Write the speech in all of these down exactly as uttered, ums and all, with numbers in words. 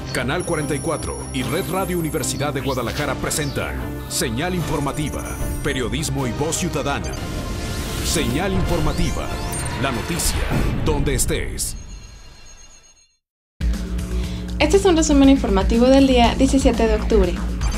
Canal cuarenta y cuatro y Red Radio Universidad de Guadalajara presentan Señal Informativa, Periodismo y Voz Ciudadana. Señal Informativa, la noticia donde estés. Este es un resumen informativo del día diecisiete de octubre.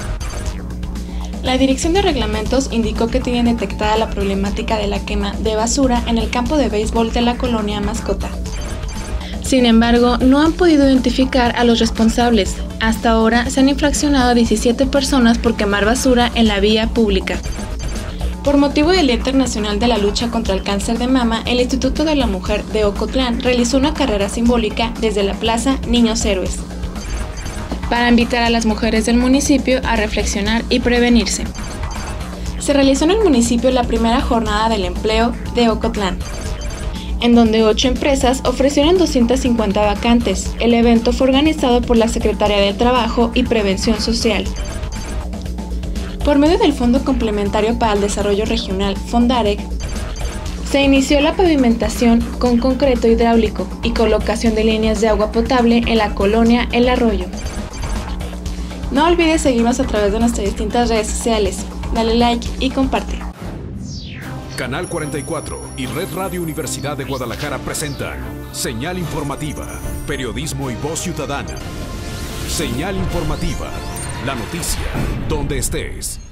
La Dirección de Reglamentos indicó que tienen detectada la problemática de la quema de basura en el campo de béisbol de la colonia Mascota. Sin embargo, no han podido identificar a los responsables. Hasta ahora se han infraccionado a diecisiete personas por quemar basura en la vía pública. Por motivo del Día Internacional de la Lucha contra el Cáncer de Mama, el Instituto de la Mujer de Ocotlán realizó una carrera simbólica desde la Plaza Niños Héroes, para invitar a las mujeres del municipio a reflexionar y prevenirse. Se realizó en el municipio la primera jornada del empleo de Ocotlán, en donde ocho empresas ofrecieron doscientas cincuenta vacantes. El evento fue organizado por la Secretaría de Trabajo y Prevención Social. Por medio del Fondo Complementario para el Desarrollo Regional, FONDAREC, se inició la pavimentación con concreto hidráulico y colocación de líneas de agua potable en la colonia El Arroyo. No olvides seguirnos a través de nuestras distintas redes sociales. Dale like y comparte. Canal cuarenta y cuatro y Red Radio Universidad de Guadalajara presentan Señal Informativa, Periodismo y Voz Ciudadana. Señal Informativa, la noticia donde estés.